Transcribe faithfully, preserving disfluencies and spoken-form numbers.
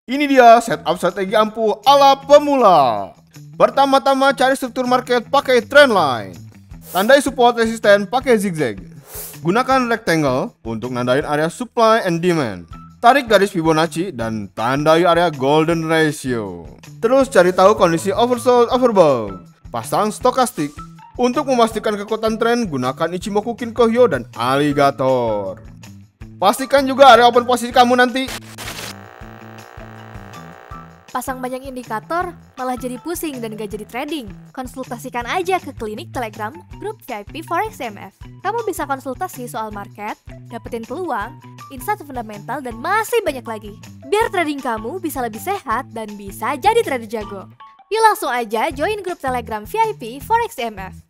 Ini dia setup strategi ampuh ala pemula. Pertama-tama cari struktur market pakai trendline. Tandai support resisten pakai zigzag. Gunakan rectangle untuk nandain area supply and demand. Tarik garis Fibonacci dan tandai area golden ratio. Terus cari tahu kondisi oversold, overbought. Pasang stokastik. Untuk memastikan kekuatan tren, gunakan Ichimoku Kinko-hyo dan Alligator. Pastikan juga area open posisi kamu nanti. Pasang banyak indikator, malah jadi pusing dan gak jadi trading. Konsultasikan aja ke klinik Telegram grup V I P Forex M F. Kamu bisa konsultasi soal market, dapetin peluang, insight fundamental, dan masih banyak lagi. Biar trading kamu bisa lebih sehat dan bisa jadi trader jago. Yuk langsung aja join grup Telegram V I P Forex M F.